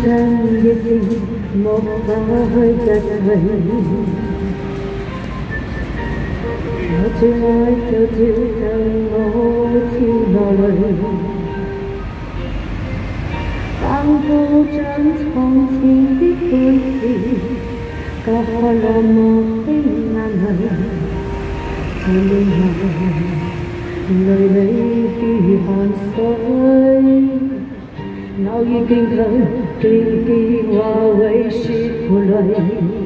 生一天莫不一去。我最愛就照贈我跳落淚，但鋪張從前的故事，隔開落寞的眼淚，在臉後淚裏如汗水。偶遇見佢，連電話會説負累。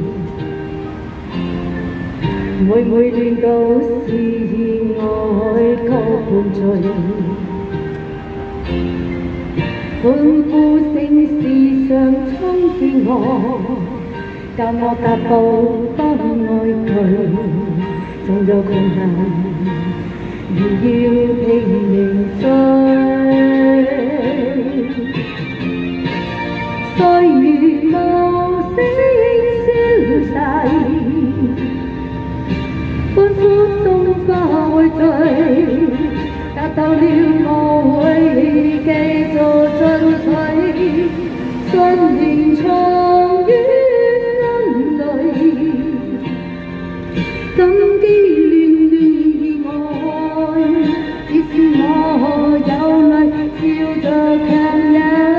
每亂到是意外各伴隨，歡呼聲時常衝擊我，教我踏步不愛佢，縱有困難，仍要拼命追。歲月無聲消逝。歡呼中不會醉，達到了我會繼續進取，信念藏於心裏，感激亂意外，只是我有淚笑着強忍。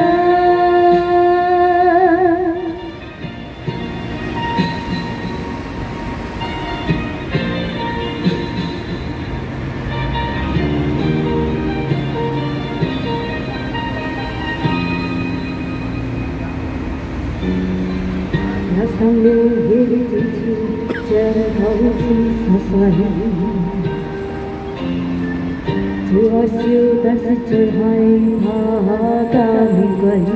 也上了幾次像好似實碎，最愛笑但是最害怕加面具，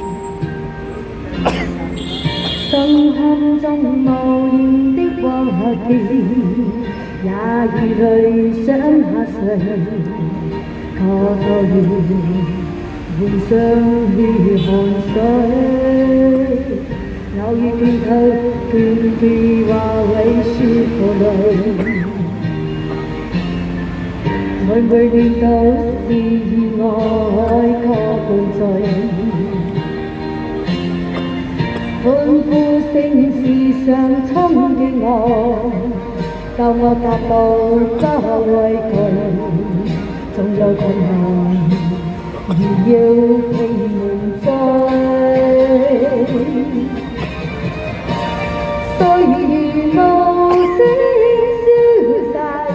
深陷中無言的往下見，也如淚想下垂，可可以換上如汗水。偶遇見佢，斷句話會説負累，每亂到是意外各伴隨，歡呼聲時常衝擊我，教我踏步不畏懼，縱有困難，仍要拼命追。歲月無聲消逝，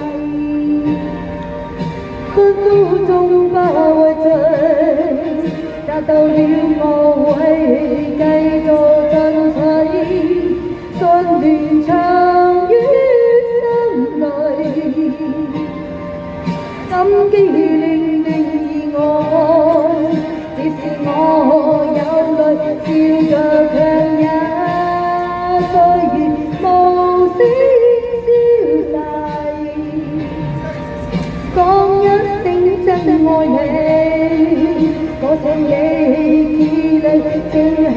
歡呼中不會醉，達到了我會繼續進取，信念藏於心裏，感激亂意外，只是我有淚笑着強忍。歲月無聲消逝，講一聲真愛你，嗰聲你氣力正